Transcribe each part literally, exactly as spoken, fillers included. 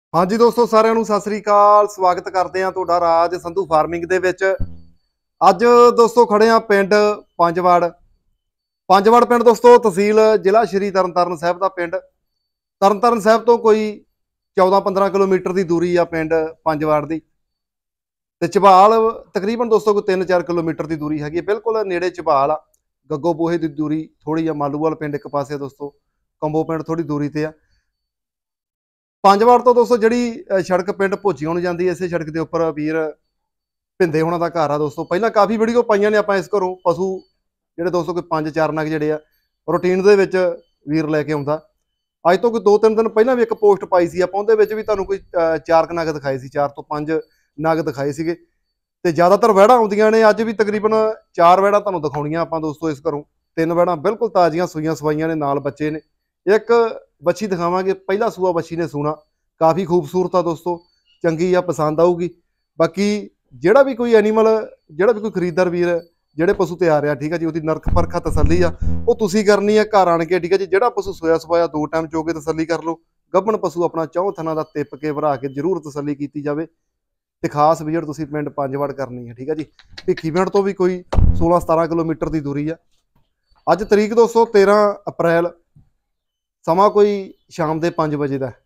हाँ जी दोस्तों, साਰਿਆਂ ਨੂੰ ਸਤਿ ਸ੍ਰੀ ਅਕਾਲ। ਸਵਾਗਤ ਕਰਦੇ ਆ ਤੁਹਾਡਾ ਰਾਜ ਸੰਧੂ ਫਾਰਮਿੰਗ ਦੇ ਵਿੱਚ। ਅੱਜ ਦੋਸਤੋ ਖੜੇ ਆ ਪਿੰਡ ਪੰਜਵੜ। ਪੰਜਵੜ ਪਿੰਡ ਦੋਸਤੋ ਤਹਿਸੀਲ ਜ਼ਿਲ੍ਹਾ ਸ਼੍ਰੀ ਤਰਨਤਾਰਨ ਸਾਹਿਬ ਦਾ ਪਿੰਡ। ਤਰਨਤਾਰਨ ਸਾਹਿਬ ਤੋਂ ਕੋਈ ਚੌਦਾਂ ਪੰਦਰਾਂ ਕਿਲੋਮੀਟਰ ਦੀ ਦੂਰੀ ਆ ਪਿੰਡ ਪੰਜਵੜ ਦੀ, ਤੇ ਝਬਾਲ ਤਕਰੀਬਨ ਦੋਸਤੋ ਕੋਈ ਤਿੰਨ ਚਾਰ ਕਿਲੋਮੀਟਰ ਦੀ ਦੂਰੀ ਹੈਗੀ। ਬਿਲਕੁਲ ਨੇੜੇ ਝਬਾਲ ਆ। ਗੱਗੋ ਬੋਹੇ ਦੀ ਦੂਰੀ ਥੋੜੀ ਆ। ਮਾਲੂਵਾਲ ਪਿੰਡ ਇੱਕ ਪਾਸੇ ਦੋਸਤੋ, ਕੰਬੋ ਪਿੰਡ ਥੋੜੀ ਦੂਰੀ ਤੇ ਆ। ਪੰਜਵਾੜ ਤੋਂ ਦੋਸਤੋ ਜਿਹੜੀ ਸੜਕ ਪਿੰਡ ਭੋਜੀਆਂ ਨੂੰ ਜਾਂਦੀ ਹੈ, ਇਸੇ ਸੜਕ ਦੇ ਉੱਪਰ ਵੀਰ ਭਿੰਦੇ ਹੋਣਾ ਦਾ ਘਰ ਆ ਦੋਸਤੋ। ਪਹਿਲਾਂ ਕਾਫੀ ਵੀਡੀਓ ਪਾਈਆਂ ਨੇ ਆਪਾਂ ਇਸ ਘਰੋਂ। ਪਸ਼ੂ ਜਿਹੜੇ ਦੋਸਤੋ ਕੋਈ ਪੰਜ ਚਾਰ ਨਗ ਜਿਹੜੇ ਆ ਰੂਟੀਨ ਦੇ ਵਿੱਚ ਵੀਰ ਲੈ ਕੇ ਆਉਂਦਾ। ਅੱਜ ਤੋਂ ਕੋਈ ਦੋ ਤਿੰਨ ਦਿਨ ਪਹਿਲਾਂ ਵੀ ਇੱਕ ਪੋਸਟ ਪਾਈ ਸੀ ਆਪਾਂ, ਉਹਦੇ ਵਿੱਚ ਵੀ ਤੁਹਾਨੂੰ ਕੋਈ ਚਾਰ ਕੁ ਨਗ ਦਿਖਾਏ ਸੀ, ਚਾਰ ਤੋਂ ਪੰਜ ਨਗ ਦਿਖਾਏ ਸੀਗੇ। ਤੇ ਜ਼ਿਆਦਾਤਰ ਵਹਿੜਾਂ ਆਉਂਦੀਆਂ ਨੇ। ਅੱਜ ਵੀ ਤਕਰੀਬਨ ਚਾਰ ਵਹਿੜਾਂ ਤੁਹਾਨੂੰ ਦਿਖਾਉਣੀਆਂ ਆਪਾਂ ਦੋਸਤੋ ਇਸ ਘਰੋਂ। ਤਿੰਨ ਵਹਿੜਾਂ ਬਿਲਕੁਲ ਤਾਜ਼ੀਆਂ ਸੂਈਆਂ ਸਵਾਈਆਂ ਨੇ, ਨਾਲ ਬੱਚੇ ਨੇ। ਇੱਕ ਬੱਚੀ ਦਿਖਾਵਾਂਗੇ, ਪਹਿਲਾ ਸੂਆ ਬੱਚੀ ਨੇ ਸੂਣਾ, ਕਾਫੀ ਖੂਬਸੂਰਤ ਆ ਦੋਸਤੋ, ਚੰਗੀ ਆ, ਪਸੰਦ ਆਊਗੀ। ਬਾਕੀ ਜਿਹੜਾ ਵੀ ਕੋਈ ਐਨੀਮਲ, ਜਿਹੜਾ ਵੀ ਕੋਈ ਖਰੀਦਦਾਰ ਵੀਰ ਜਿਹੜੇ ਪਸ਼ੂ ਤੇ ਆ ਰਿਹਾ, ਠੀਕ ਹੈ ਜੀ, ਉਹਦੀ ਨਰਕ ਪਰਖਾ ਤਸੱਲੀ ਆ ਉਹ ਤੁਸੀਂ ਕਰਨੀ ਆ ਘਰ ਆਣ ਕੇ, ਠੀਕ ਹੈ ਜੀ। ਜਿਹੜਾ ਪਸ਼ੂ ਸੋਇਆ ਸਵਾਇਆ ਦੋ ਟਾਈਮ ਚੋ ਕੇ ਤਸੱਲੀ ਕਰ ਲਓ। ਗੱਭਣ ਪਸ਼ੂ ਆਪਣਾ ਚੌਂ ਥਣਾ ਦਾ ਤਿੱਪ ਕੇ ਭਰਾ ਕੇ ਜ਼ਰੂਰ ਤਸੱਲੀ ਕੀਤੀ ਜਾਵੇ। ਤੇ ਖਾਸ ਵਿਜ਼ਿਟ ਤੁਸੀਂ ਪਿੰਡ ਪੰਜਵੜ ਕਰਨੀ ਹੈ, ਠੀਕ ਹੈ ਜੀ। ਭਿੱਖੀ ਪਿੰਡ ਤੋਂ ਵੀ ਕੋਈ ਸੋਲਾਂ ਸਤਾਰਾਂ ਕਿਲੋਮੀਟਰ ਦੀ ਦੂਰੀ ਆ। ਅੱਜ ਤਰੀਕ ਦੋਸਤੋ ਤੇਰਾਂ ਅਪ੍ਰੈਲ, ਸਮਾਂ ਕੋਈ ਸ਼ਾਮ ਦੇ ਪੰਜ ਵਜੇ ਦਾ।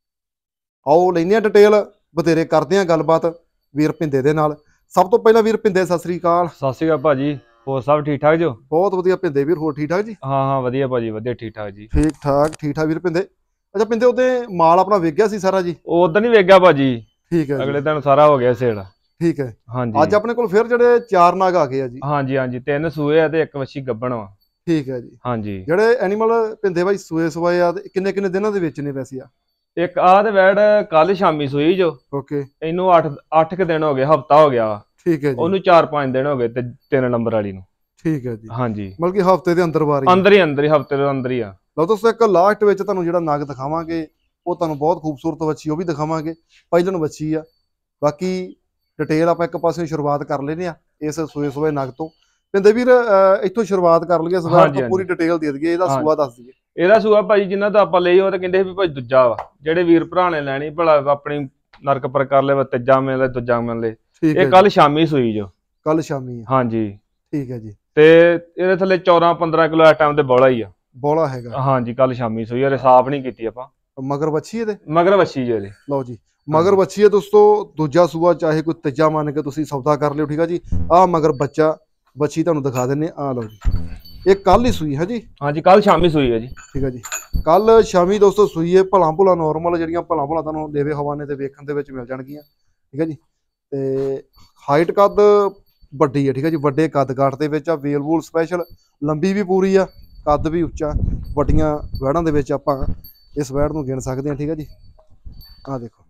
ਆਓ ਲੈਂਦੇ ਆ ਡਿਟੇਲ, ਬਥੇਰੇ ਕਰਦੇ ਆ ਗੱਲਬਾਤ ਵੀਰ ਭਿੰਦੇ ਦੇ ਨਾਲ। ਸਭ ਤੋਂ ਪਹਿਲਾਂ ਵੀਰ ਭਿੰਦੇ ਸਤਿ ਸ੍ਰੀ ਅਕਾਲ। ਸਤਿ ਸ੍ਰੀ ਅਕਾਲ ਭਾਜੀ, ਹੋਰ ਸਭ ਠੀਕ ਠਾਕ ਜੋ? ਬਹੁਤ ਵਧੀਆ ਭਿੰਦੇ ਵੀਰ, ਹੋਰ ਠੀਕ ਠਾਕ ਜੀ? ਹਾਂ ਹਾਂ ਵਧੀਆ ਭਾਜੀ, ਵਧੀਆ ਠੀਕ ਠਾਕ ਜੀ। ਠੀਕ ਠਾਕ ਠੀਕ ਠਾਕ ਵੀਰ ਭਿੰਦੇ। ਅੱਛਾ ਭਿੰਦੇ, ਉਹਦੇ ਮਾਲ ਆਪਣਾ ਵੇਖ ਗਿਆ ਸੀ ਸਾਰਾ ਜੀ? ਉਹ ਉਦੋਂ ਨਹੀਂ ਵੇਖਿਆ ਭਾਜੀ, ਠੀਕ ਹੈ, ਅਗਲੇ ਦਿਨ ਸਾਰਾ ਹੋ ਗਿਆ ਸੇਲ। ਠੀਕ ਹੈ। ਹਾਂਜੀ, ਅੱਜ ਆਪਣੇ ਕੋਲ ਫਿਰ ਜਿਹੜੇ ਚਾਰ ਨਾਗ ਆ ਗਏ ਆ ਜੀ? ਹਾਂਜੀ ਹਾਂਜੀ, ਤਿੰਨ ਸੂਏ ਆ ਤੇ ਇੱਕ ਵੱਛੀ ਗੱਭਣ ਵਾ। ਠੀਕ ਹੈ ਜੀ। ਹਾਂਜੀ, ਜਿਹੜੇ ਐਨੀਮਲ ਭਿੰਦੇ ਬਾਈ ਸੂਏ ਸਵਾਏ ਆ, ਕਿੰਨੇ ਕਿੰਨੇ ਦਿਨਾਂ ਦੇ ਵਿੱਚ ਨੇ ਵੈਸੇ ਆ? ਇੱਕ ਆਹ ਤੇ ਵੈੜ ਕੱਲ ਸ਼ਾਮੀ ਸੂਈ ਜੋ। ਓਕੇ। ਇਹਨੂੰ ਅੱਠ ਅੱਠ ਕੁ ਦਿਨ ਹੋ ਗਏ, ਹਫਤਾ ਹੋ ਗਿਆ। ਠੀਕ ਹੈ ਜੀ। ਉਹਨੂੰ ਚਾਰ ਪੰਜ ਦਿਨ ਹੋ ਗਏ ਤੇ ਤਿੰਨ ਨੰਬਰ ਵਾਲੀ ਨੂੰ। ਠੀਕ ਹੈ ਜੀ। ਹਾਂਜੀ, ਮਤਲਬ ਕਿ ਹਫਤੇ ਦੇ ਅੰਦਰ ਬਾਰੀ ਅੰਦਰ ਹੀ ਅੰਦਰ ਹੀ ਹਫਤੇ ਦੇ ਅੰਦਰ ਹੀ ਆ। ਲਓ ਦੋਸਤੋ, ਇੱਕ ਲਾਸਟ ਵਿੱਚ ਤੁਹਾਨੂੰ ਜਿਹੜਾ ਨਗ ਦਿਖਾਵਾਂਗੇ ਉਹ ਤੁਹਾਨੂੰ ਬਹੁਤ ਖੂਬਸੂਰਤ ਵੱਛੀ ਉਹ ਵੀ ਦਿਖਾਵਾਂਗੇ। ਪਹਿਲਣ ਵੱਛੀ ਆ। ਬਾਕੀ ਡਿਟੇਲ ਆਪਾਂ ਇੱਕ ਪਾਸੇ ਸ਼ੁਰੂਆਤ ਕਰ ਲੈਨੇ ਆ ਇਸ ਸੂਏ ਸੂਏ ਨਗ ਤੋਂ। ਭਿੰਦੇ ਵੀਰ ਇੱਥੋਂ ਸ਼ੁਰੂਆਤ ਕਰ ਲਈਏ, ਸਵਾਰ ਤੋਂ ਪੂਰੀ ਡਿਟੇਲ ਦੇ ਦਈਏ। ਇਹਦਾ ਸੂਆ ਦੱਸ ਦਈਏ। ਇਹਦਾ ਸੂਆ ਭਾਈ ਜਿੰਨਾ ਤੋਂ ਆਪਾਂ ਲਈ ਉਹ ਤਾਂ ਕਹਿੰਦੇ ਵੀ ਭਾਈ ਦੂਜਾ ਵਾ। ਜਿਹੜੇ ਵੀਰ ਭਰਾ ਨੇ ਲੈਣੀ ਭਲਾ ਆਪਣੀ ਨਰਕ ਪਰ ਕਰ ਲੈ, ਤੀਜਾ ਮਿਲ ਲੈ, ਦੂਜਾ ਮਿਲ ਲੈ। ਇਹ ਕੱਲ ਸ਼ਾਮੀ ਸੂਈ ਜੋ। ਕੱਲ ਸ਼ਾਮੀ? ਹਾਂਜੀ, ਠੀਕ ਹੈ ਜੀ। ਤੇ ਇਹਦੇ ਥੱਲੇ ਚੌਦਾਂ ਪੰਦਰਾਂ ਕਿਲੋ ਇਸ ਟਾਈਮ ਤੇ ਬੋਲਾ ਹੀ ਆ। ਬੋਲਾ ਹੈਗਾ? ਹਾਂਜੀ, ਕੱਲ ਸ਼ਾਮੀ ਸੂਈ। ਅਰੇ ਸਾਫ ਨਹੀਂ ਕੀਤੀ ਆਪਾਂ। ਮਗਰ ਵੱਛੀ ਇਹਦੇ? ਮਗਰ ਵੱਛੀ ਜੇ ਇਹਦੇ। ਲਓ ਜੀ, ਮਗਰ ਵੱਛੀ ਹੈ ਦੋਸਤੋ। ਦੂਜਾ ਸੂਆ ਚਾਹੇ ਕੋਈ ਤੀਜਾ ਮੰਨ ਕੇ ਤੁਸੀਂ ਸੌਦਾ ਕਰ ਲਿਓ, ਠੀਕ ਹੈ ਜੀ। ਆਹ ਮਗਰ ਬੱਚਾ ਵੱਛੀ ਤੁਹਾਨੂੰ ਦਿਖਾ ਦਿੰਨੇ ਆ। ਲਓ ਜੀ, ਇਹ ਕੱਲ ਹੀ ਸੂਈ ਹੈ ਜੀ? ਹਾਂਜੀ, ਕੱਲ ਸ਼ਾਮੀ ਸੂਈ ਹੈ ਜੀ। ਠੀਕ ਹੈ ਜੀ, ਕੱਲ ਸ਼ਾਮੀ ਦੋਸਤੋ ਸੂਈ ਹੈ। ਭਲਾ ਭੁਲਾ ਨੋਰਮਲ ਜਿਹੜੀਆਂ ਭਲਾ ਭੁਲਾ ਤੁਹਾਨੂੰ ਦੇਵੇ ਹਵਾਨੇ ਤੇ ਵੇਖਣ ਦੇ ਵਿੱਚ ਮਿਲ ਜਾਣਗੀਆਂ, ਠੀਕ ਹੈ ਜੀ। ਤੇ ਹਾਈਟ ਕੱਦ ਵੱਡੀ ਹੈ, ਠੀਕ ਹੈ ਜੀ। ਵੱਡੇ ਕੱਦ ਕਾਠ ਦੇ ਵਿੱਚ ਆ। ਵੇਲ ਵੂਲ ਸਪੈਸ਼ਲ, ਲੰਬੀ ਵੀ ਪੂਰੀ ਆ, ਕੱਦ ਵੀ ਉੱਚਾ। ਵੱਡੀਆਂ ਵਹਿੜਾਂ ਦੇ ਵਿੱਚ ਆਪਾਂ ਇਸ ਵਹਿੜ ਨੂੰ ਗਿਣ ਸਕਦੇ ਹਾਂ, ਠੀਕ ਹੈ ਜੀ। ਆਹ ਦੇਖੋ।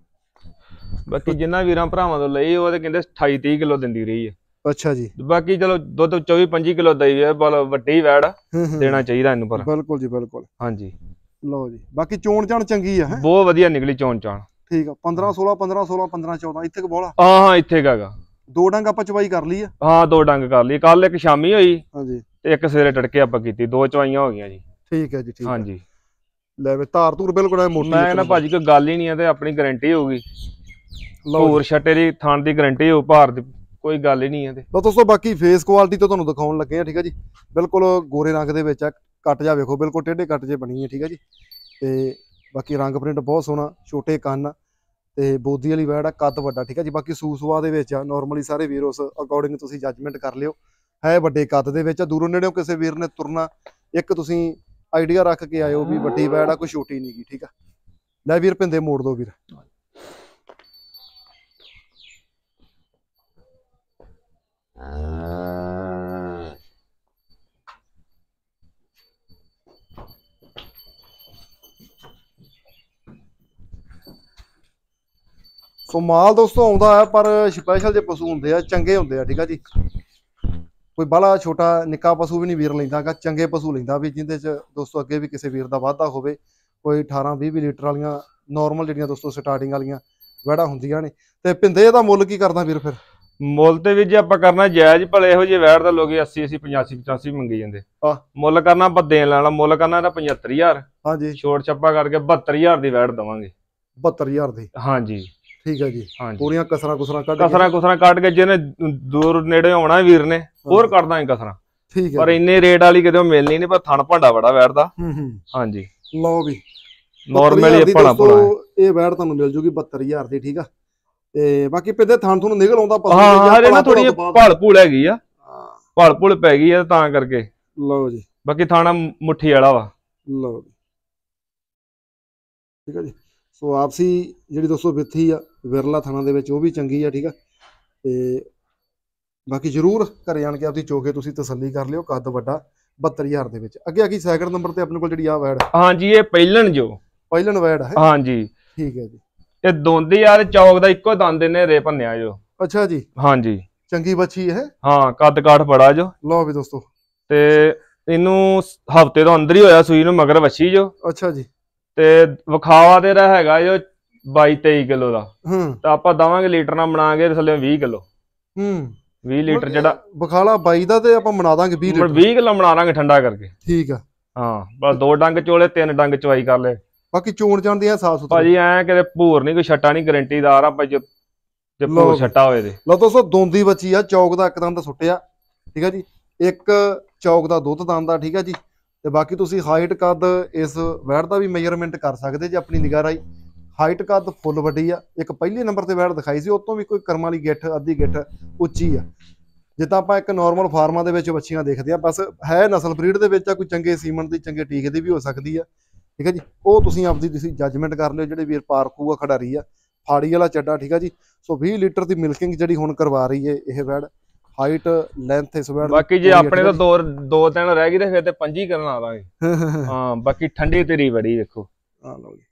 ਬਾਕੀ ਜਿੰਨਾ ਵੀਰਾਂ ਭਰਾਵਾਂ ਤੋਂ ਲਈ ਉਹ ਤੇ ਕਹਿੰਦੇ ਅਠਾਈ ਤੀਹ ਕਿਲੋ ਦਿੰਦੀ ਰਹੀ ਹੈ। ਅੱਛਾ ਜੀ। ਬਾਕੀ ਚਲੋ ਦੁੱਧ ਚੌਵੀ ਪੰਜੀ ਕਿਲੋ ਦਈ ਹੈ, ਬਲ ਵੱਡੀ ਵੈੜ ਦੇਣਾ ਚਾਹੀਦਾ ਇਹਨੂੰ। ਪਰ ਬਿਲਕੁਲ ਜੀ, ਬਿਲਕੁਲ। ਹਾਂਜੀ, ਲਓ ਜੀ, ਬਾਕੀ ਚੋਣ ਚਾਣ ਚੰਗੀ ਆ, ਹੈ ਬਹੁਤ ਵਧੀਆ ਨਿਕਲੀ ਚੋਣ ਚਾਣ। ਠੀਕ ਆ। ਪੰਦਰਾਂ ਸੋਲਾਂ ਪੰਦਰਾਂ ਸੋਲਾਂ ਪੰਦਰਾਂ ਚੌਦਾਂ ਇੱਥੇ ਕੁ ਬੋਲਾ? ਹਾਂ ਹਾਂ, ਇੱਥੇ ਹੈਗਾ। ਦੋ ਡੰਗ ਆਪਾਂ ਚਵਾਈ ਕਰ ਲਈ ਆ? ਹਾਂ, ਦੋ ਡੰਗ ਕਰ ਲਈ। ਕੱਲ ਇੱਕ ਸ਼ਾਮੀ ਹੋਈ, ਹਾਂਜੀ, ਤੇ ਇੱਕ ਸਵੇਰੇ ਟੜਕੇ ਆਪਾਂ ਕੀਤੀ। ਦੋ ਚਵਾਈਆਂ ਹੋ ਗਈਆਂ ਜੀ। ਠੀਕ ਹੈ ਜੀ, ਠੀਕ। ਹਾਂਜੀ, ਲੈ ਵੇ ਧਾਰ ਧੂਰ ਬਿਲਕੁਲ ਮੋਟੀ। ਮੈਂ ਨਾ ਭਾਜੀ ਕੋਈ ਗੱਲ ਹੀ ਨਹੀਂ ਹੈ, ਤੇ ਆਪਣੀ ਗਾਰੰਟੀ ਹੋਊਗੀ। ਹੋਰ ਛੱਟੇ ਦੀ ਥਾਣ ਦੀ ਗਾਰੰਟੀ ਹੋਊ, ਭਾਰ ਦੀ ਕੋਈ ਗੱਲ ਹੀ ਨਹੀਂ ਹੈ। ਤੇ ਲਓ ਦੋਸਤੋ, ਬਾਕੀ ਫੇਸ ਕੁਆਲਿਟੀ ਤੋਂ ਤੁਹਾਨੂੰ ਦਿਖਾਉਣ ਲੱਗੇ ਆ, ਠੀਕ ਹੈ ਜੀ। ਬਿਲਕੁਲ ਗੋਰੇ ਰੰਗ ਦੇ ਵਿੱਚ ਆ। ਕੱਟ ਜਾ ਵੇਖੋ, ਬਿਲਕੁਲ ਟੇਢੇ ਕੱਟ ਜੇ ਬਣੀ ਹੈ, ਠੀਕ ਹੈ ਜੀ। ਤੇ ਬਾਕੀ ਰੰਗ ਪ੍ਰਿੰਟ ਬਹੁਤ ਸੋਹਣਾ, ਛੋਟੇ ਕੰਨ ਤੇ ਬੋਦੀ ਵਾਲੀ ਵੈੜ ਆ, ਕੱਦ ਵੱਡਾ, ਠੀਕ ਹੈ ਜੀ। ਬਾਕੀ ਸੂਸਵਾ ਦੇ ਵਿੱਚ ਆ। ਨੋਰਮਲੀ ਸਾਰੇ ਵੀਰ ਉਸ ਅਕੋਰਡਿੰਗ ਤੁਸੀਂ ਜੱਜਮੈਂਟ ਕਰ ਲਿਓ। ਹੈ ਵੱਡੇ ਕੱਦ ਦੇ ਵਿੱਚ ਆ। ਦੂਰੋਂ ਨੇੜਿਓਂ ਕਿਸੇ ਵੀਰ ਨੇ ਤੁਰਨਾ, ਇੱਕ ਤੁਸੀਂ ਆਈਡੀਆ ਰੱਖ ਕੇ ਆਇਓ ਵੀ ਵੱਡੀ ਵੈੜ ਆ, ਕੋਈ ਛੋਟੀ ਨਹੀਂ ਗੀ, ਠੀਕ ਆ। ਲੈ ਵੀਰ ਭਿੰਦੇ ਮੋੜ ਦੋ ਵੀਰ। ਸੋ ਮਾਲ ਦੋਸਤੋ ਆਉਂਦਾ ਹੈ, ਪਰ ਸਪੈਸ਼ਲ ਜੇ ਪਸ਼ੂ ਹੁੰਦੇ ਆ ਚੰਗੇ ਹੁੰਦੇ ਆ, ਠੀਕ ਆ ਜੀ। ਕੋਈ ਬਾਹਲਾ ਛੋਟਾ ਨਿੱਕਾ ਪਸ਼ੂ ਵੀ ਨਹੀਂ ਵੀਰ ਲੈਂਦਾਗਾ, ਚੰਗੇ ਪਸ਼ੂ ਲੈਂਦਾ ਵੀ, ਜਿਹਦੇ ਚ ਦੋਸਤੋ ਅੱਗੇ ਵੀ ਕਿਸੇ ਵੀਰ ਦਾ ਵਾਧਾ ਹੋਵੇ। ਕੋਈ ਅਠਾਰਾਂ ਵੀਹ ਵੀਹ ਲੀਟਰ ਵਾਲੀਆਂ ਨੋਰਮਲ ਜਿਹੜੀਆਂ ਦੋਸਤੋ ਸਟਾਰਟਿੰਗ ਵਾਲੀਆਂ ਵਹਿੜਾਂ ਹੁੰਦੀਆਂ ਨੇ। ਤੇ ਭਿੰਦੇ ਇਹਦਾ ਮੁੱਲ ਕੀ ਕਰਦਾ ਵੀਰ ਫਿਰ? ਮੁੱਲ ਤੇ ਵੀ ਜੇ ਆਪਾਂ ਕਰਨਾ ਜਾਇਜ਼, ਭਲੇ ਇਹੋ ਜਿਹੇ ਵੈੜ ਦਾ ਲੋਕੀ ਅੱਸੀ ਅੱਸੀ ਪਚਾਸੀ ਪਚਾਸੀ ਮੰਗੀ ਜਾਂਦੇ। ਮੁੱਲ ਕਰਨਾ ਆਪਾਂ ਦੇਣ ਲੈਣਾ, ਮੁੱਲ ਕਰਨਾ ਇਹਦਾ ਪਝੱਤਰ ਹਜ਼ਾਰ। ਹਾਂਜੀ, ਛੋਟ ਛੱਪਾ ਕਰਕੇ ਬਹੱਤਰ ਹਜ਼ਾਰ ਦੀ ਵੈੜ ਦਵਾਂਗੇ। ਬਹੱਤਰ ਹਜ਼ਾਰ ਦੀ ਹਾਂਜੀ ਠੀਕ ਹੈ ਜੀ ਹਾਂਜੀ ਪੂਰੀਆਂ ਕਸਰਾਂ ਕੁਸਰਾਂ ਕੱਢ ਕਸਰਾਂ ਕੁਸਰਾਂ ਕੱਢ ਕੇ ਜਿਹਨੇ ਦੂਰ ਨੇੜੇ ਆਉਣਾ ਵੀਰ ਨੇ ਹੋਰ ਕਰ ਦਾਂਗੇ ਕਸਰਾਂ ਠੀਕ ਹੈ ਪਰ ਇੰਨੇ ਰੇਟ ਵਾਲੀ ਕਿਤੇ ਮਿਲਣੀ ਨਹੀਂ ਪਰ ਥਣ ਭਾਂਡਾ ਬੜਾ ਵੈੜਦਾ ਹੂੰ ਹੂੰ ਹਾਂਜੀ ਲਓ ਵੀ ਨਾਰਮਲੀ ਭਣਾ ਭਣਾ ਇਹ ਵੈੜ ਤੁਹਾਨੂੰ ਮਿਲ ਜੂਗੀ ਬਹੱਤਰ ਹਜ਼ਾਰ ਦੀ ਠੀਕ ਆ ਤੇ ਬਾਕੀ ਪਿੱਦੇ ਥਣ ਤੁਹਾਨੂੰ ਨਿਕਲ ਆਉਂਦਾ ਪਸੰਦ ਹਾਂ ਹਾਂ ਨਾ ਥੋੜੀ ਭਲ ਭੂਲ ਹੈਗੀ ਆ ਭਲ ਭੂਲ ਪੈ ਗਈ ਆ ਤਾਂ ਕਰਕੇ ਲਓ ਜੀ ਬਾਕੀ ਥਾਣਾ ਮੁੱਠੀ ਵਾਲਾ ਵਾ ਲਓ ਜੀ ਠੀਕ ਆ ਜੀ ਸੋ ਆਪਸੀ ਜਿਹੜੀ ਦੋਸਤੋ ਵਿੱਥੀ ਆ ਵਿਰਲਾ ਥਾਣਾ ਦੇ ਵਿੱਚ ਉਹ ਵੀ ਚੰਗੀ ਆ ਠੀਕ ਆ ਤੇ ਬਾਕੀ ਜ਼ਰੂਰ ਘਰੇ ਆਣ ਕੇ ਆਪਦੀ ਚੋਕੇ ਤੁਸੀਂ ਤਸੱਲੀ ਕਰ ਲਿਓ ਕੱਦ ਵੱਡਾ ਬਹੱਤਰ ਹਜ਼ਾਰ ਦੇ ਵਿੱਚ ਅੱਗੇ ਆ ਗਈ ਸੈਕਿੰਡ ਨੰਬਰ ਤੇ ਆਪਣੇ ਕੋਲ ਜਿਹੜੀ ਆ ਵੈੜ ਹਾਂਜੀ ਇਹ ਪਹਿਲਣ ਜੋ ਪਹਿਲਣ ਵੈੜ ਹੈ ਹਾਂਜੀ ਠੀਕ ਹੈ ਜੀ ਇਹ ਦੋਂਦੀ ਯਾਰ ਚੌਕ ਦਾ ਇੱਕੋ ਦੰਦ ਨੇ ਰੇ ਭੰਨਿਆ ਜੋ ਅੱਛਾ ਜੀ ਹਾਂਜੀ ਚੰਗੀ ਬੱਚੀ ਹੈ ਹਾਂ ਕੱਦ ਕਾਠ ਬੜਾ ਜੋ ਲਓ ਵੀ ਦੋਸਤੋ ਤੇ ਇਹਨੂੰ ਹਫਤੇ ਤੋਂ ਅੰਦਰ ਹੀ ਹੋਇਆ ਸੂਈ ਨੂੰ ਮਗਰ ਵੱਛੀ ਜੋ ਅੱਛਾ ਜੀ ਤੇ ਵਿਖਾਵਾ ਤੇਰਾ ਹੈਗਾ ਜੋ ਬਾਈ ਤੇਈ ਕਿਲੋ ਦਾ ਹੂੰ ਤਾਂ ਆਪਾਂ ਦਵਾਂਗੇ ਲੀਟਰ ਨਾਲ ਬਣਾਗੇ ਥੱਲੇ ਵੀਹ ਕਿਲੋ ਹੂੰ ਵੀਹ ਲੀਟਰ ਜਿਹੜਾ ਬਖਾਲਾ ਬਾਈ ਦਾ ਤੇ ਆਪਾਂ ਬਣਾ ਦਾਂਗੇ ਵੀਹ ਲੀਟਰ ਵੀਹ ਕਿਲੋ ਬਣਾ ਦਾਂਗੇ ਠੰਡਾ ਕਰਕੇ ਠੀਕ ਆ ਹਾਂ ਬਸ ਦੋ ਡੰਗ ਚੋਲੇ ਤਿੰਨ ਡੰਗ ਚਵਾਈ ਕਰ ਲੈ ਬਾਕੀ ਚੋਣ ਜਾਣ ਦੀ ਆ ਸਾਫ ਸੁਥਰੀ ਭਾਜੀ ਐ ਕਿਤੇ ਭੂਰ ਨਹੀਂ ਕੋਈ ਛੱਟਾ ਨਹੀਂ ਗਾਰੰਟੀਦਾਰ ਆ ਭਾਈ ਜੇ ਭੂਰ ਛੱਟਾ ਹੋਵੇ ਤੇ ਲਓ ਦੋਸਤੋ ਦੋਂਦੀ ਬੱਚੀ ਆ ਚੌਕ ਦਾ ਇੱਕ ਦੰਦ ਸੁੱਟਿਆ ਠੀਕ ਆ ਜੀ ਇੱਕ ਚੌਕ ਦਾ ਦੁੱਧ ਦੰਦ ਆ ਠੀਕ ਆ ਜੀ ਤੇ ਬਾਕੀ ਤੁਸੀਂ ਹਾਈਟ ਕੱਦ ਇਸ ਵੈੜ ਦਾ ਵੀ ਮੈਜ਼ਰਮੈਂਟ ਕਰ ਸਕਦੇ ਜੇ ਆਪਣੀ ਨਿਗਾਹ ਰਾਈ ਹਾਈਟ ਕੱਦ ਫੁੱਲ ਵੱਡੀ ਆ ਇੱਕ ਪਹਿਲੇ ਨੰਬਰ ਤੇ ਵੈੜ ਦਿਖਾਈ ਸੀ ਉਹ ਤੋਂ ਵੀ ਕੋਈ ਕਰਮ ਵਾਲੀ ਗਿੱਠ ਅੱਧੀ ਗਿੱਠ ਉੱਚੀ ਆ ਜਿੱਦਾਂ ਆਪਾਂ ਇੱਕ ਨਾਰਮਲ ਫਾਰਮਾਂ ਦੇ ਵਿੱਚ ਬੱਚੀਆਂ ਦੇਖਦੇ ਆ ਬਸ ਹੈ ਨਸਲ ਬਰੀਡ ਦੇ ਵਿੱਚ ਆ ਕੋਈ ਚੰਗੇ ਸੀਮਨ ਦੀ ਚੰਗੇ ਟੀਕੇ ਦੀ ਵੀ ਹੋ ਸਕਦੀ ਆ ਠੀਕ ਹੈ ਜੀ ਉਹ ਤੁਸੀਂ ਆਪਦੀ ਤੁਸੀਂ ਜੱਜਮੈਂਟ ਕਰ ਲਿਓ ਜਿਹੜੇ ਵੀਰ ਪਾਰਕੂ ਆ ਖਿਡਾਰੀ ਆ ਫਾੜੀ ਵਾਲਾ ਚੱਡਾ ਠੀਕ ਆ ਜੀ ਸੋ ਵੀਹ ਲੀਟਰ ਦੀ ਮਿਲਕਿੰਗ ਜਿਹੜੀ ਹੁਣ ਕਰਵਾ ਰਹੀ ਹੈ ਇਹ ਵੈੜ ਹਾਈਟ ਲੈਂਥ ਇਸ ਵੈੜ ਬਾਕੀ ਜੇ ਆਪਣੇ ਤੋਂ ਦੋ ਦੋ ਤਿੰਨ ਰਹਿ ਗਈ ਤੇ ਫਿਰ ਤੇ ਪੰਜੀ ਕਰਨ ਆ ਦਾਂਗੇ ਹਾਂ ਬਾਕੀ ਠੰਡੀ ਤੇਰੀ ਬੜੀ ਦੇਖੋ ਆ ਲਓ ਜੀ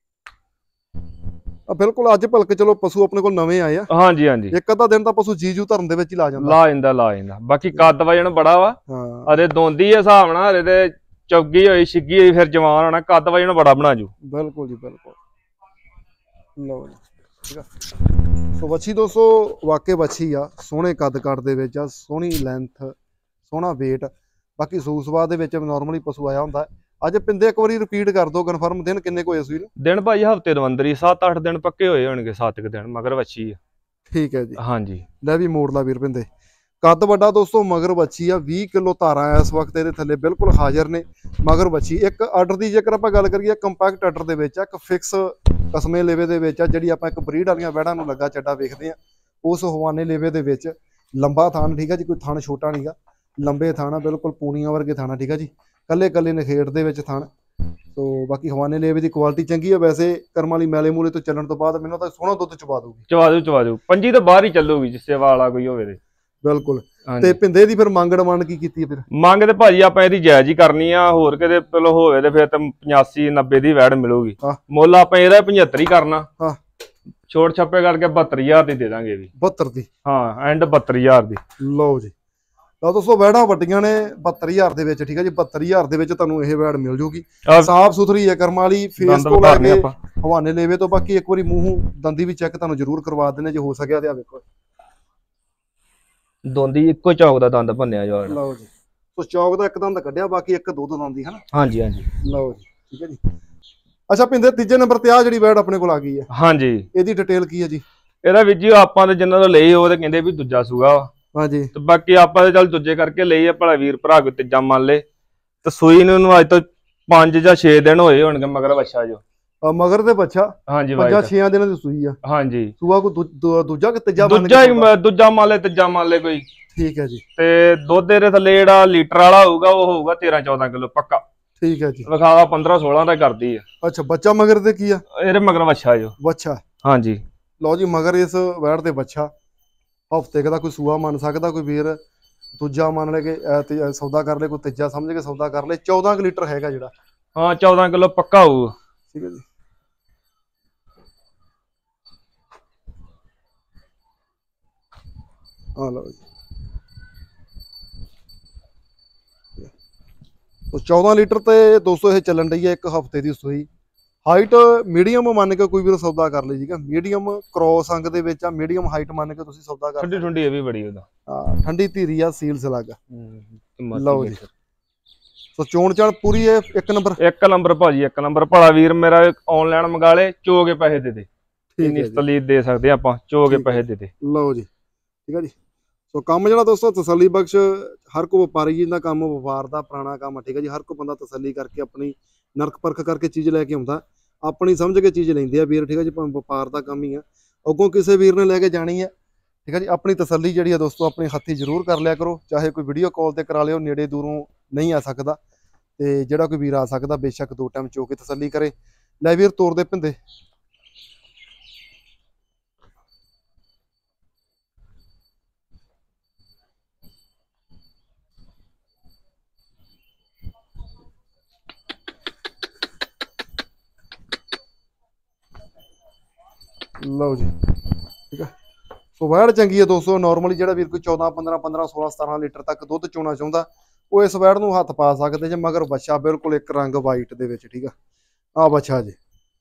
ਆ ਬਿਲਕੁਲ ਅੱਜ ਭਲਕੇ ਚਲੋ ਪਸ਼ੂ ਆਪਣੇ ਕੋਲ ਨਵੇਂ ਆਏ ਆ ਹਾਂਜੀ ਹਾਂਜੀ ਇੱਕ ਅੱਧਾ ਦਿਨ ਤਾਂ ਪਸ਼ੂ ਜੀਜੂ ਧਰਨ ਦੇ ਵਿੱਚ ਹੀ ਲਾ ਜਾਂਦਾ ਲਾ ਜਾਂਦਾ ਲਾ ਜਾਂਦਾ ਬਾਕੀ ਕੱਦ ਵਜਣ ਬੜਾ ਵਾ ਹਾਂ ਅਰੇ ਦੋਂਦੀ ਦੇ ਹਿਸਾਬ ਨਾਲ ਹਰੇ ਤੇ ਚੌਗੀ ਹੋਈ ਛਿੱਗੀ ਹੋਈ ਫਿਰ ਜਵਾਨ ਹੋਣਾ ਕੱਦ ਵਜਣ ਬੜਾ ਬਣਾ ਜੂ ਬਿਲਕੁਲ ਜੀ ਬਿਲਕੁਲ ਲਓ ਜੀ ਠੀਕ ਆ ਸੋ ਵੱਛੀ ਦੋਸਤੋ ਵਾਕੇ ਵੱਛੀ ਆ ਸੋਹਣੇ ਕੱਦ ਕੱਟ ਦੇ ਵਿੱਚ ਆ ਸੋਹਣੀ ਲੈਂਥ ਸੋਹਣਾ weight ਬਾਕੀ ਸੂਸਵਾਦ ਦੇ ਵਿੱਚ ਨਾਰਮਲੀ ਪਸ਼ੂ ਆਇਆ ਹੁੰਦਾ ਅੱਜ ਪਿੰਦੇ ਇੱਕ ਵਾਰੀ ਰਿਪੀਟ ਕਰ ਦੋ ਕਨਫਰਮ ਦਿਨ ਕਿੰਨੇ ਕੋ ਹੋਏ ਸੂਈ ਨੂੰ ਦਿਨ ਭਾਈ ਹਫਤੇ ਤੋਂ ਅੰਦਰ ਹੀ ਸੱਤ ਅੱਠ ਦਿਨ ਪੱਕੇ ਹੋਏ ਹੋਣਗੇ ਸੱਤ ਕੁ ਦਿਨ ਮਗਰ ਵੱਛੀ ਆ ਠੀਕ ਹੈ ਜੀ ਹਾਂਜੀ ਲੈ ਵੀ ਮੋੜ ਲਾ ਵੀਰ ਪਿੰਦੇ ਕੱਦ ਵੱਡਾ ਦੋਸਤੋ ਮਗਰ ਵੱਛੀ ਆ ਵੀਹ ਕਿਲੋ ਧਾਰਾਂ ਇਸ ਵਕਤ ਇਹਦੇ ਥੱਲੇ ਬਿਲਕੁਲ ਹਾਜ਼ਰ ਨੇ ਮਗਰ ਵੱਛੀ ਇੱਕ ਆਰਡਰ ਦੀ ਜੇਕਰ ਆਪਾਂ ਗੱਲ ਕਰੀਏ ਕੰਪੈਕਟ ਆਰਡਰ ਦੇ ਵਿੱਚ ਆ ਇੱਕ ਫਿਕਸ ਕਸਮੇ ਲੇਵੇ ਦੇ ਵਿੱਚ ਆ ਜਿਹੜੀ ਆਪਾਂ ਇੱਕ ਬਰੀਡ ਵਾਲੀਆਂ ਵੈੜਾਂ ਨੂੰ ਲੱਗਾ ਚੱਡਾ ਵੇਖਦੇ ਆ ਉਸ ਹਵਾਨੇ ਲੇਵੇ ਦੇ ਵਿੱਚ ਲੰਬਾ ਥਾਣ ਠੀਕ ਆ ਜੀ ਕੋਈ ਥਣ ਛੋਟਾ ਨਹੀਂਗਾ ਲੰਬੇ ਥਾਣਾ ਬਿਲਕੁਲ ਪੂਣੀਆਂ ਵਰਗੇ ਥਾਣਾ ਠੀਕ ਆ ਜੀ ਕੱਲੇ ਕੱਲੇ ਨਖੇੜ ਦੇ ਵਿੱਚ ਥਣ ਸੋ ਬਾਕੀ ਹਵਾਨੇ ਲੇਵੇ ਦੀ ਕੁਆਲਿਟੀ ਚੰਗੀ ਆ ਵੈਸੇ ਕਰਮ ਵਾਲੀ ਮੈਲੇ ਮੂਲੇ ਤੋਂ ਚੱਲਣ ਤੋਂ ਬਾਅਦ ਮੈਨੂੰ ਤਾਂ ਸੋਹਣਾ ਦੁੱਧ ਚਵਾ ਦੂਗੀ ਚਵਾ ਦਿਓ ਚਵਾ ਦਿਓ ਪੰਜੀ ਤੋਂ ਬਾਹਰ ਹੀ ਚੱਲੂਗੀ ਜਿਸੇ ਵਾਲਾ ਕੋਈ ਹੋਵੇ ਤੇ ਬਿਲਕੁਲ ਤੇ ਪਿੰਦੇ ਦੀ ਫਿਰ ਮੰਗ ਡਿਮਾਂਡ ਕੀ ਕੀਤੀ ਹੈ ਫਿਰ ਮੰਗ ਤੇ ਭਾਜੀ ਆਪਾਂ ਇਹਦੀ ਜਾਇਜ਼ ਹੀ ਕਰਨੀ ਆ ਹੋਰ ਕਿਤੇ ਚਲੋ ਹੋਵੇ ਤੇ ਫਿਰ ਤਾਂ ਪਚਾਸੀ ਨੱਬੇ ਦੀ ਵੈੜ ਮਿਲੂਗੀ ਮੁੱਲ ਆਪਾਂ ਇਹਦਾ ਪਝੱਤਰ ਹੀ ਕਰਨਾ ਹਾਂ ਛੋਟ ਛੱਪੇ ਕਰਕੇ ਬਹੱਤਰ ਹਜ਼ਾਰ ਦੀ ਦੇ ਦਾਂਗੇ ਵੀ ਬਹੱਤਰ ਦੀ ਹਾਂ ਐਂਡ ਬਹੱਤਰ ਹਜ਼ਾਰ ਦੀ ਲਓ ਜੀ ਤਾਂ ਦੋਸਤੋ ਵੈੜਾਂ ਵੱਡੀਆਂ ਨੇ ਬਹੱਤਰ ਹਜ਼ਾਰ ਦੇ ਵਿੱਚ ਠੀਕ ਹੈ ਜੀ ਬਹੱਤਰ ਹਜ਼ਾਰ ਦੇ ਵਿੱਚ ਤੁਹਾਨੂੰ ਇਹ ਵੈੜ ਮਿਲ ਜੂਗੀ ਸਾਫ ਸੁਥਰੀ ਹੈ ਕਰਮ ਵਾਲੀ ਫੇਸ ਤੋਂ ਲੈ ਕੇ ਹਵਾਨੇ ਲੇਵੇ ਤੋਂ ਬਾਕੀ ਇੱਕ ਵਾਰੀ ਮੂੰਹ ਦੰਦੀ ਵੀ ਚੈੱਕ ਤੁਹਾਨੂੰ ਜ਼ਰੂਰ ਕਰਵਾ ਦਿੰਦੇ ਜੇ ਹੋ ਸਕਿਆ ਤੇ ਆ ਵੇਖੋ ਦੋਂਦੀ ਇੱਕੋ ਚੌਕ ਦਾ ਦੰਦ ਭੰਨਿਆ ਜਾ ਲਓ ਜੀ ਸੋ ਚੌਕ ਦਾ ਇੱਕ ਦੰਦ ਕੱਢਿਆ ਬਾਕੀ ਇੱਕ ਦੋ ਦੰਦ ਦੀ ਹਨਾ ਹਾਂਜੀ ਹਾਂਜੀ ਲਓ ਜੀ ਠੀਕ ਹੈ ਜੀ ਅੱਛਾ ਪਿੰਦੇ ਤੀਜੇ ਨੰਬਰ ਤੇ ਆ ਜਿਹੜੀ ਵੈੜ ਆਪਣੇ ਕੋਲ ਆ ਗਈ ਹੈ ਹਾਂਜੀ ਇਹਦੀ ਡਿਟੇਲ ਕੀ ਹੈ ਜੀ ਇਹਦਾ ਵੀ ਜੀ ਆਪਾਂ ਤੇ ਜਿੰਨਾਂ ਤੋਂ ਲਈ ਉਹ ਤੇ ਕਹਿੰਦੇ ਵੀ ਦੂਜਾ ਸੂਗਾ ਵਾ ਹਾਂਜੀ ਤੇ ਬਾਕੀ ਆਪਾਂ ਤੇ ਚੱਲ ਦੂਜੇ ਕਰਕੇ ਲਈ ਆ ਭਲਾ ਵੀਰ ਭਰਾ ਕੋ ਤੀਜਾ ਮੰਨ ਲੇ ਤੇ ਸੂਈ ਨੂੰ ਅੱਜ ਤੋਂ ਪੰਜ ਜਾਂ ਛੇ ਦਿਨ ਹੋਏ ਹੋਣਗੇ ਮਗਰ ਵੱਛਾ ਜੋ ਮਗਰ ਤੇ ਬੱਚਾ ਹਾਂਜੀ ਪੰਜਾਂ ਛੇਆਂ ਦਿਨਾਂ ਦੀ ਸੂਈ ਆ ਹਾਂਜੀ ਸੂਆ ਕੋ ਦੂਜਾ ਕਿ ਤੀਜਾ ਦੂਜਾ ਦੂਜਾ ਮੰਨ ਲੈ ਤੀਜਾ ਮੰਨ ਲੈ ਕੋਈ ਠੀਕ ਹੈ ਜੀ ਤੇ ਦੁੱਧ ਦੇ ਥੱਲੇ ਜਿਹੜਾ ਲੀਟਰ ਵਾਲਾ ਹੋਊਗਾ ਉਹ ਹੋਊਗਾ ਤੇਰਾਂ ਚੌਦਾਂ ਕਿਲੋ ਪੱਕਾ ਠੀਕ ਹੈ ਜੀ ਵਿਖਾਵਾ ਪੰਦਰਾਂ ਸੋਲਾਂ ਦਾ ਕਰਦੀ ਆ ਅੱਛਾ ਬੱਚਾ ਮਗਰ ਤੇ ਕੀ ਆ ਇਹਦੇ ਮਗਰ ਵੱਛਾ ਜੋ ਬੱਚਾ ਹਾਂਜੀ ਲਓ ਜੀ ਮਗਰ ਇਸ ਵੈੜ ਤੇ ਬੱਚਾ ਹਫਤੇ ਦਾ ਕੋਈ ਸੂਆ ਮੰਨ ਸਕਦਾ ਕੋਈ ਵੀਰ ਦੂਜਾ ਮੰਨ ਲੈ ਕੇ ਸੌਦਾ ਕਰ ਲੈ ਕੋਈ ਤੀਜਾ ਸਮਝ ਕੇ ਸੌਦਾ ਕਰ ਲੈ ਚੌਦਾਂ ਲੀਟਰ ਹੈਗਾ ਜਿਹੜਾ ਹਾਂ ਚੌਦਾਂ ਕਿਲੋ ਪੱਕਾ ਹੋਊ ਠੀਕ ਹੈ ਜੀ ਆ ਲਓ ਜੀ तो चौदह लीटर ते दोस्तों ये चलन रही है एक हफ्ते की सूई हाइट मीडियम मान के कोई भी सौदा कर ले जी मीडियम क्रॉस अंग दे विच मीडियम हाइट मान के तुसीं सौदा कर ठंडी ठंडी ये भी बड़ी ओदा हां ठंडी धीरी आ सील सलग लो जी तो चोण चाण पूरी है एक नंबर एक नंबर भाजी एक नंबर भला वीर मेरा ऑनलाइन मंगा ले चो के पैसे दे दे ਇੰਨੀ ਤਸੱਲੀ ਦੇ ਸਕਦੇ ਆਪਾਂ, ਚੋ ਕੇ ਪੈਸੇ ਦੇ ਦੇ। ਲਓ ਜੀ ਠੀਕ ਆ ਜੀ। ਸੋ ਕੰਮ ਜਿਹੜਾ ਦੋਸਤੋ ਤਸੱਲੀ ਬਖਸ਼, ਹਰ ਕੋ ਵਪਾਰੀ ਜੀ ਦਾ ਕੰਮ ਵਪਾਰ ਦਾ ਪੁਰਾਣਾ ਕੰਮ ਆ, ਠੀਕ ਆ ਜੀ। ਹਰ ਕੋ ਬੰਦਾ ਤਸੱਲੀ ਕਰਕੇ ਆਪਣੀ ਨਰਕ ਪਰਖ ਕਰਕੇ ਚੀਜ਼ ਲੈ ਕੇ ਆਉਂਦਾ, ਆਪਣੀ ਸਮਝ ਕੇ ਚੀਜ਼ ਲੈਂਦੇ ਆ ਵੀਰ, ਠੀਕ ਆ ਜੀ। ਵਪਾਰ ਦਾ ਕੰਮ ਹੀ ਆ, ਅੱਗੋਂ ਕਿਸੇ ਵੀਰ ਨੇ ਲੈ ਕੇ ਜਾਣੀ ਆ, ਠੀਕ ਆ ਜੀ। ਆਪਣੀ ਤਸੱਲੀ ਜਿਹੜੀ ਆ ਦੋਸਤੋ ਆਪਣੇ ਹੱਥੀ ਜ਼ਰੂਰ ਕਰ ਲਿਆ ਕਰੋ, ਚਾਹੇ ਕੋਈ ਵੀਡੀਓ ਕਾਲ ਤੇ ਕਰਾ ਲਿਓ, ਨੇੜੇ ਦੂਰੋਂ ਨਹੀਂ ਆ ਸਕਦਾ ਤੇ ਜਿਹੜਾ ਕੋਈ ਵੀਰ ਆ ਸਕਦਾ ਬੇਸ਼ੱਕ ਦੋ ਟਾਈਮ ਚੋ ਕੇ ਤਸੱਲੀ ਕਰੇ। ਲੈ ਵੀਰ ਤੋਰ ਦੇ ਪਿੰਦੇ। ਲਓ ਜੀ ਠੀਕ ਆ। ਸੋ ਵੈੜ ਚੰਗੀ ਹੈ ਦੋਸਤੋ, ਨਾਰਮਲੀ ਜਿਹੜਾ ਵੀਰ ਕੋਈ ਚੌਦਾਂ ਪੰਦਰਾਂ ਪੰਦਰਾਂ ਸੋਲਾਂ ਸਤਾਰਾਂ ਲੀਟਰ ਤੱਕ ਦੁੱਧ ਚੋਣਾ ਚਾਹੁੰਦਾ ਉਹ ਇਸ ਵੈੜ ਨੂੰ ਹੱਥ ਪਾ ਸਕਦੇ ਜੇ। ਮਗਰ ਬੱਚਾ ਬਿਲਕੁਲ ਇੱਕ ਰੰਗ ਵਾਈਟ ਦੇ ਵਿੱਚ, ਠੀਕ ਆ। ਆ ਬੱਚਾ ਜੀ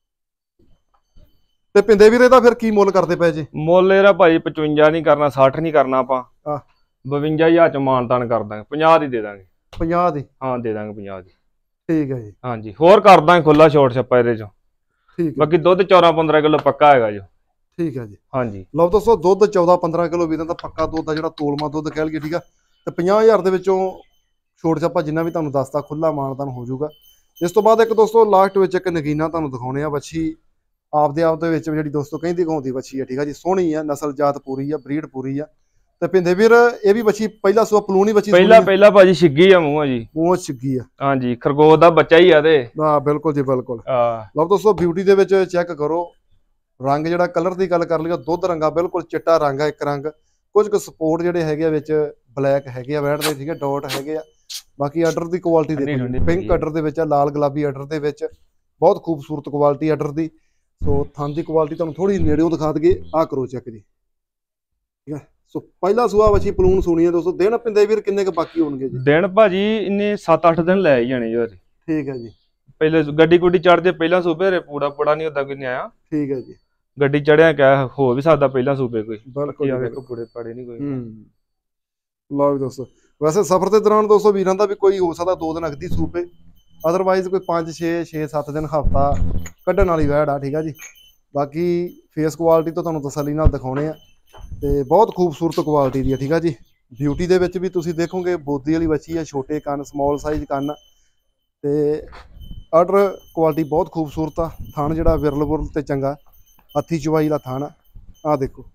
ਤੇ ਪਿੰਦੇ ਵੀਰੇ ਦਾ ਫਿਰ ਕੀ ਮੁੱਲ ਕਰਦੇ ਪਏ ਜੀ? ਮੁੱਲ ਇਹਦਾ ਭਾਈ ਪਚਵੰਜਾ ਨਹੀਂ ਕਰਨਾ, ਸੱਠ ਨਹੀਂ ਕਰਨਾ, ਆਪਾਂ ਆ ਬਵੰਜਾ ਹਜ਼ਾਰ ਚ ਮਾਨਤਾਨ ਕਰ ਦਾਂਗੇ, ਪੰਜਾਹ ਦੀ ਦੇ ਦਾਂਗੇ। ਪੰਜਾਹ ਦੀ? ਹਾਂ ਦੇ ਦਾਂਗੇ ਪੰਜਾਹ ਦੀ। ਠੀਕ ਹੈ ਜੀ। ਹਾਂਜੀ ਹੋਰ ਕਰ ਦਾਂਗੇ ਖੁੱਲਾ ਛੋਟ ਛੱਪਾ ਇਹਦੇ ਚੋਂ। ਠੀਕ, ਬਾਕੀ ਦੁੱਧ ਚੌਦਾਂ ਪੰਦਰਾਂ ਕਿਲੋ ਪੱਕਾ ਹੈਗਾ ਜੋ। ਠੀਕ ਹੈ ਜੀ। ਹਾਂਜੀ ਲਓ ਦੋਸਤੋ ਦੁੱਧ ਚੌਦਾਂ ਪੰਦਰਾਂ ਕਿਲੋ ਵੀਰਾਂ ਦਾ ਪੱਕਾ ਦੁੱਧ ਆ, ਜਿਹੜਾ ਤੋਲਮਾ ਦੁੱਧ ਕਹਿ ਲਈਏ, ਠੀਕ ਆ। ਤੇ ਪੰਜਾਹ ਹਜ਼ਾਰ ਦੇ ਵਿੱਚੋਂ ਛੋਟ ਛੱਪਾ ਜਿੰਨਾ ਵੀ ਤੁਹਾਨੂੰ ਦੱਸਤਾ ਖੁੱਲਾ ਮਾਨਤਾਨ ਹੋ ਜਾਊਗਾ। ਇਸ ਤੋਂ ਬਾਅਦ ਇੱਕ ਦੋਸਤੋ ਲਾਸਟ ਵਿੱਚ ਇੱਕ ਨਗੀਨਾ ਤੁਹਾਨੂੰ ਦਿਖਾਉਣੇ ਆ ਵੱਛੀ, ਆਪਦੇ ਆਪ ਦੇ ਵਿੱਚ ਜਿਹੜੀ ਦੋਸਤੋ ਕਹਿੰਦੀ ਕਹਾਉਂਦੀ ਵੱਛੀ ਆ, ਠੀਕ ਆ ਜੀ। ਸੋਹਣੀ ਆ, ਨਸਲ ਜਾਤ ਪੂਰੀ ਆ, ਬਰੀਡ ਪੂਰੀ ਆ। ਤੇ ਪਿੰਦੇ ਵੀਰ ਇਹ ਵੀ ਵੱਛੀ ਪਹਿਲਾ ਸੂਆ ਪਲੂਣੀ ਵੱਛੀ? ਪਹਿਲਾ ਪਹਿਲਾ ਭਾਜੀ ਛਿੱਗੀ ਆ ਮੂੰਹ ਆ ਜੀ। ਮੂੰਹ ਛਿੱਗੀ ਆ? ਹਾਂਜੀ ਖਰਗੋਸ਼ ਦਾ ਬੱਚਾ ਹੀ ਆ ਤੇ। ਹਾਂ ਬਿਲਕੁਲ ਜੀ ਬਿਲਕੁਲ। ਲਓ ਦੋਸਤੋ ਬਿਊਟੀ ਦੇ ਵਿੱਚ ਚੈੱਕ ਕਰੋ, ਰੰਗ ਜਿਹੜਾ ਕਲਰ ਦੀ ਗੱਲ ਕਰ ਲਈਏ ਦੁੱਧ ਰੰਗਾ ਬਿਲਕੁਲ ਚਿੱਟਾ ਰੰਗ ਆ, ਇੱਕ ਰੰਗ। ਕੁਝ ਕੁ ਸਪੋਰਟ ਜਿਹੜੇ ਹੈਗੇ ਆ ਵਿੱਚ ਬਲੈਕ ਹੈਗੇ ਆ ਵੈੜ ਦੇ, ਠੀਕ ਹੈ, ਡਾਟ ਹੈਗੇ ਆ। ਬਾਕੀ ਆਰਡਰ ਦੀ ਕੁਆਲਿਟੀ ਦੇਖੋ, ਪਿੰਕ ਆਰਡਰ ਦੇ ਵਿੱਚ ਆ, ਲਾਲ ਗੁਲਾਬੀ ਆਰਡਰ ਦੇ ਵਿੱਚ, ਬਹੁਤ ਖੂਬਸੂਰਤ ਕੁਆਲਿਟੀ ਆਰਡਰ ਦੀ। ਸੋ ਥਣ ਦੀ ਕੁਆਲਿਟੀ ਤੁਹਾਨੂੰ ਥੋੜੀ ਨੇੜਿਓਂ ਦਿਖਾ ਦਈਏ, ਆ ਕਰੋ ਚੈੱਕ ਜੀ, ਠੀਕ ਹੈ। ਸੋ ਪਹਿਲਾ ਸੂਆ ਵੱਛੀ ਪਲੂਣ ਸੁਣੀ ਹੈ ਦੋਸਤੋ। ਦਿਨ ਪਿੰਦੇ ਵੀਰ ਕਿੰਨੇ ਕੁ ਬਾਕੀ ਹੋਣਗੇ ਜੀ? ਦਿਨ ਭਾਜੀ ਇੰਨੇ ਸੱਤ ਅੱਠ ਦਿਨ ਲੈ ਹੀ ਜਾਣੇ ਜੀ। ਠੀਕ ਹੈ ਜੀ। ਪਹਿਲੇ ਗੱਡੀ ਗੁੱਡੀ ਚੜਦੇ ਪਹਿਲਾਂ ਸੂਬੇ ਰੇ ਪੂੜਾ ਪੂੜਾ ਨਹੀਂ ਹੁੰਦਾ ਕੋਈ ਨਹੀਂ ਆਇਆ। ਠੀਕ ਹੈ ਜੀ। ਗੱਡੀ ਚੜਿਆ ਕਹਿ ਹੋ ਵੀ ਸਕਦਾ ਪਹਿਲਾਂ ਸੂਬੇ ਕੋਈ। ਬਿਲਕੁਲ ਆਵੇ ਕੋ ਪੂੜੇ ਪਾੜੇ ਨਹੀਂ ਕੋਈ। ਹੂੰ ਲਓ ਵੀ ਦੋਸਤੋ, ਵੈਸੇ ਸਫ਼ਰ ਦੇ ਦੌਰਾਨ ਦੋਸਤੋ ਵੀਰਾਂ ਦਾ ਵੀ ਕੋਈ ਹੋ ਸਕਦਾ ਦੋ ਦਿਨ ਅਗਦੀ ਸੂਬੇ, ਅਦਰਵਾਈਜ਼ ਕੋਈ ਪੰਜ ਛੇ ਛੇ ਸੱਤ ਦਿਨ ਹਫ਼ਤਾ ਕੱਢਣ ਵਾਲੀ ਵੈੜ ਆ, ਠੀਕ ਆ ਜੀ। ਬਾਕੀ ਫੇਸ ਕੁਆਲਿਟੀ ਤੋਂ ਤੁਹਾਨੂੰ ਤਸੱਲੀ ਨਾਲ ਦਿਖਾਉਣੇ ਆ ਤੇ ਬਹੁਤ ਖੂਬਸੂਰਤ ਕੁਆਲਿਟੀ ਦੀ ਆ, ਠੀਕ ਆ ਜੀ। ਬਿਊਟੀ ਦੇ ਵਿੱਚ ਵੀ ਤੁਸੀਂ ਦੇਖੋਗੇ ਬੋਦੀ ਵਾਲੀ ਵੱਛੀ ਆ, ਛੋਟੇ ਕੰਨ, ਸਮਾਲ ਸਾਈਜ਼ ਕੰਨ ਤੇ ਆਰਡਰ ਕੁਆਲਿਟੀ ਬਹੁਤ ਖੂਬਸੂਰਤ ਆ। ਥਣ ਜਿਹੜਾ ਵਿਰਲ ਵੁਰਲ ਤੇ ਚੰਗਾ, ਹੱਥੀ ਚਵਾਈ ਦਾ ਥਣ ਆ। ਆਹ ਦੇਖੋ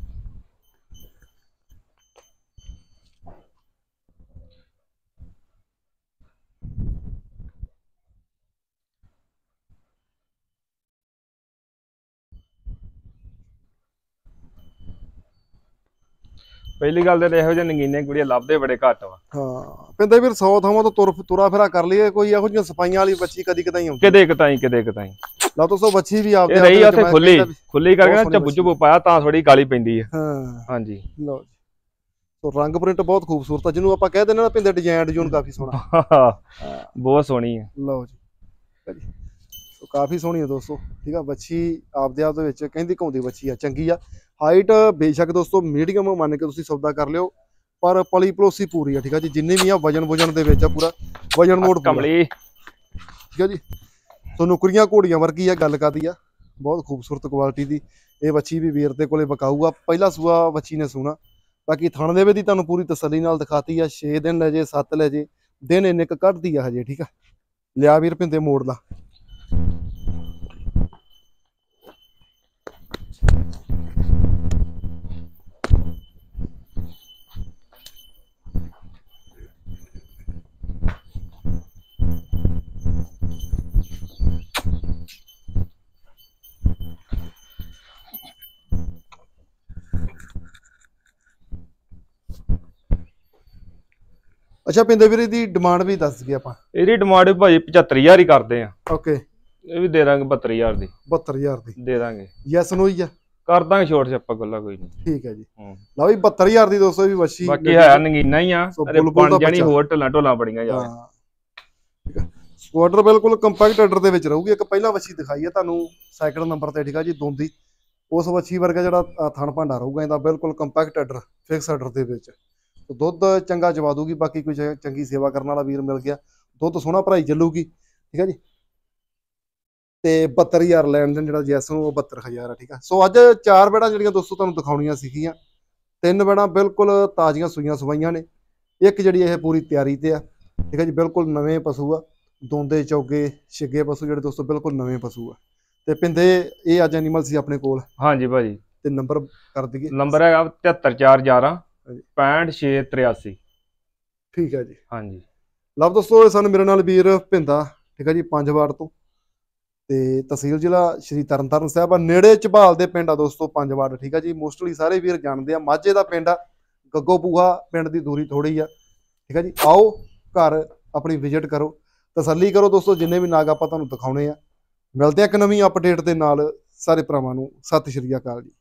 ਪਹਿਲੀ ਗੱਲ ਤੇ ਇਹੋ ਜਿਹੇ ਨਗੀਨੇ ਕੁੜੀਆਂ ਲੱਭਦੇ ਬੜੇ ਘੱਟ ਵਾ। ਹਾਂ ਪਿੰਦੇ ਵੀਰ ਸੌ ਥਾਵਾਂ ਤੋਂ ਤੁਰ ਤੁਰਾ ਫਿਰਾ ਕਰ ਲਈਏ, ਕੋਈ ਇਹੋ ਜਿਹੀਆਂ ਸਫਾਈਆਂ ਵਾਲੀ ਬੱਚੀ ਕਦੀ ਕਦਾਈ ਆਉਂਦੀ ਕਿਤੇ ਕਿਤਾਈ ਕਿਤੇ ਕਿਤਾਈ। ਲਾ ਦੋਸਤੋ ਬੱਚੀ ਵੀ ਆਪਦੇ ਰਹੀ ਉੱਥੇ ਖੁੱਲੀ ਖੁੱਲੀ ਕਰਕੇ ਨਾ ਝੱਬੂ ਝੱਬੂ ਪਾਇਆ ਤਾਂ ਥੋੜੀ ਗਾਲੀ ਪੈਂਦੀ ਹੈ। ਹਾਂ ਹਾਂਜੀ ਲਓ ਜੀ। ਸੋ ਰੰਗ ਪ੍ਰਿੰਟ ਬਹੁਤ ਖੂਬਸੂਰਤ ਆ, ਜਿਹਨੂੰ ਆਪਾਂ ਕਹਿ ਦਿੰਦੇ ਨਾ ਪਿੰਦੇ ਡਿਜ਼ਾਈਨ ਡਿਜ਼ਾਈਨ ਕਾਫੀ ਸੋਹਣਾ, ਬਹੁਤ ਸੋਹਣੀ ਹੈ। ਲਓ ਜੀ ਸੋ ਕਾਫੀ ਸੋਹਣੀ ਹੈ ਦੋਸਤੋ, ਠੀਕ ਆ। ਬੱਚੀ ਆਪਦੇ ਆਪ ਦੇ ਵਿੱਚ ਕਹਿੰਦੀ ਕਹਾਉਂਦੀ ਬੱਚੀ ਆ, ਚੰਗੀ ਆ। ਹਾਈਟ ਬੇਸ਼ੱਕ ਦੋਸਤੋ ਮੀਡੀਅਮ ਮੰਨ ਕੇ ਤੁਸੀਂ ਸੌਦਾ ਕਰ ਲਿਓ, ਪਰ ਪਲੀ ਪਲੋਸੀ ਪੂਰੀ ਆ, ਠੀਕ ਆ ਜੀ। ਜਿੰਨੇ ਵੀ ਆ ਵਜਨ ਵਜਨ ਦੇ ਵਿੱਚ ਆ, ਪੂਰਾ ਵਜਨ ਮੋੜ ਕਮਲੀ, ਠੀਕ ਆ ਜੀ। ਸੋ ਨੁਕਰੀਆਂ ਘੋੜੀਆਂ ਵਰਗੀ ਆ, ਗੱਲ ਕਰਦੀ ਆ, ਬਹੁਤ ਖੂਬਸੂਰਤ ਕੁਆਲਿਟੀ ਦੀ ਇਹ ਵੱਛੀ ਵੀ ਵੀਰ ਦੇ ਕੋਲੇ ਵਿਕਾਊ ਆ। ਪਹਿਲਾ ਸੂਆ ਵੱਛੀ ਨੇ ਸੂਣਾ। ਬਾਕੀ ਥਣ ਦੇ ਵਿੱਚ ਤੁਹਾਨੂੰ ਪੂਰੀ ਤਸੱਲੀ ਨਾਲ ਦਿਖਾਤੀ ਆ। ਛੇ ਦਿਨ ਲੈ ਜੇ, ਸੱਤ ਲੈ ਜੇ, ਦਿਨ ਇੰਨੇ ਕੁ ਕੱਢਦੀ ਆ ਹਜੇ, ਠੀਕ ਆ। ਲਿਆ ਵੀਰ ਪਿੰਦੇ ਮੋੜ ਲਾ। ਅੱਛਾ ਪਿੰਦੇ ਵੀਰੇ ਦੀ ਡਿਮਾਂਡ ਵੀ ਦੱਸ ਦਈਏ ਆਪਾਂ। ਇਹਦੀ ਡਿਮਾਂਡ ਭਾਜੀ ਪਝੱਤਰ ਹਜ਼ਾਰ ਹੀ ਕਰਦੇ ਆ। ਓਕੇ ਇਹ ਵੀ ਦੇ ਦਾਂਗੇ ਬਹੱਤਰ ਹਜ਼ਾਰ ਦੀ। ਬਹੱਤਰ ਹਜ਼ਾਰ ਦੀ ਦੇ ਦਾਂਗੇ। ਯੈਸ ਨੋ ਹੀ ਆ, ਕਰ ਦਾਂਗੇ ਛੋਟ ਛੱਪਾ ਗੱਲਾਂ ਕੋਈ ਨਹੀਂ। ਠੀਕ ਹੈ ਜੀ। ਲਓ ਵੀ ਬਹੱਤਰ ਹਜ਼ਾਰ ਦੀ ਦੋਸਤੋ ਵੀ ਵੱਛੀ। ਬਾਕੀ ਹੈ ਨਗੀਨਾ ਹੀ ਆ, ਬਣ ਜਾਣੀ ਹੋਰ ਢਲਾਂ ਢੋਲਾਂ ਬੜੀਆਂ ਜਾਵੇ। ਠੀਕ ਹੈ। ਸਕੁਆਡਰ ਬਿਲਕੁਲ ਕੰਪੈਕਟ ਆਰਡਰ ਦੇ ਵਿੱਚ ਰਹੂਗੀ। ਇੱਕ ਪਹਿਲਾਂ ਵੱਛੀ ਦਿਖਾਈ ਹੈ ਤੁਹਾਨੂੰ ਸੈਕਿੰਡ ਨੰਬਰ ਤੇ, ਠੀਕ ਆ ਜੀ, ਦੋਂਦੀ। ਉਸ ਵੱਛੀ ਵਰਗਾ ਜਿਹੜਾ ਥਣ ਭਾਂਡਾ ਰਹੂਗਾ ਇਹਦਾ, ਬਿਲਕੁਲ ਕੰਪੈਕਟ ਆਰਡਰ, ਫਿਕਸ ਆਰਡਰ ਦੇ ਵਿੱਚ। ਦੁੱਧ ਚੰਗਾ ਚਵਾ ਦੂਗੀ। ਬਾਕੀ ਕੋਈ ਚੰਗੀ ਸੇਵਾ ਕਰਨ ਵਾਲਾ ਵੀਰ ਮਿਲ ਗਿਆ, ਦੁੱਧ ਸੋਹਣਾ ਭਰਾਈ ਚੱਲੂਗੀ, ਠੀਕ ਹੈ ਜੀ। ਤੇ ਬਹੱਤਰ ਹਜ਼ਾਰ ਲੈਣ ਦੇਣ ਜਿਹੜਾ ਜੈਸ ਨੂੰ ਉਹ ਬਹੱਤਰ ਹਜ਼ਾਰ ਆ। ਠੀਕ ਆ। ਸੋ ਅੱਜ ਚਾਰ ਬੈੜਾਂ ਜਿਹੜੀਆਂ ਦੋਸਤੋ ਤੁਹਾਨੂੰ ਦਿਖਾਉਣੀਆਂ ਸੀਗੀਆਂ। ਤਿੰਨ ਬੈੜਾਂ ਬਿਲਕੁਲ ਤਾਜ਼ੀਆਂ ਸੂਈਆਂ ਸਵਾਈਆਂ ਨੇ, ਇੱਕ ਜਿਹੜੀ ਇਹ ਪੂਰੀ ਤਿਆਰੀ ਤੇ ਆ। ਠੀਕ ਹੈ ਜੀ, ਬਿਲਕੁਲ ਨਵੇਂ ਪਸ਼ੂ ਆ, ਦੋਂਦੇ ਚੌਗੇ ਛਿੱਗੇ ਪਸ਼ੂ ਜਿਹੜੇ ਦੋਸਤੋ ਬਿਲਕੁਲ ਨਵੇਂ ਪਸ਼ੂ ਆ। ਤੇ ਪਿੰਦੇ ਇਹ ਅੱਜ ਐਨੀਮਲ ਸੀ ਆਪਣੇ ਕੋਲ। ਹਾਂਜੀ ਭਾਜੀ, ਤੇ ਨੰਬਰ ਕਰ ਦਈਏ। ਨੰਬਰ ਹੈਗਾ ਤਿਹੱਤਰ ਚਾਰ ਗਿਆਰਾਂ ਪੈਂਹਠ ਛੇ ਤਰਿਆਸੀ। ਠੀਕ ਹੈ ਜੀ। ਹਾਂਜੀ ਲਓ ਦੋਸਤੋ, ਇਹ ਸਾਨੂੰ ਮੇਰੇ ਨਾਲ ਵੀਰ ਭਿੰਦਾ, ਠੀਕ ਹੈ ਜੀ, ਪੰਜ ਵਾਰ ਤੋਂ, ਤੇ ਤਹਿਸੀਲ ਜ਼ਿਲ੍ਹਾ ਸ਼੍ਰੀ ਤਰਨਤਾਰਨ ਸਾਹਿਬ ਆ, ਨੇੜੇ ਝਬਾਲ ਦੇ ਪਿੰਡ ਆ ਦੋਸਤੋ ਪੰਜ ਵਾਰ। ਠੀਕ ਹੈ ਜੀ, ਮੋਸਟਲੀ ਸਾਰੇ ਵੀਰ ਜਾਣਦੇ ਆ। ਮਾਝੇ ਦਾ ਪਿੰਡ ਆ, ਗੱਗੋ ਪੂਹਾ ਪਿੰਡ ਦੀ ਦੂਰੀ ਥੋੜੀ ਆ। ਠੀਕ ਹੈ ਜੀ, ਆਓ ਘਰ ਆਪਣੀ ਵਿਜ਼ਿਟ ਕਰੋ, ਤਸੱਲੀ ਕਰੋ ਦੋਸਤੋ। ਜਿੰਨੇ ਵੀ ਨਾਗ ਆਪਾਂ ਤੁਹਾਨੂੰ ਦਿਖਾਉਣੇ ਆ। ਮਿਲਦੇ ਆ ਇੱਕ ਨਵੀਂ ਅਪਡੇਟ ਦੇ ਨਾਲ। ਸਾਰੇ ਭਰਾਵਾਂ ਨੂੰ ਸਤਿ ਸ਼੍ਰੀ ਅਕਾਲ ਜੀ।